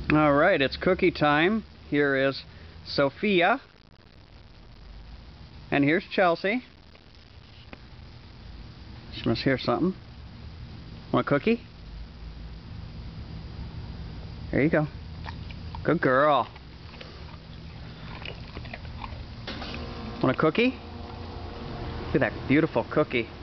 All right, it's cookie time. Here is Sophia. And here's Chelsea. She must hear something. Want a cookie? There you go. Good girl. Want a cookie? Look at that beautiful cookie.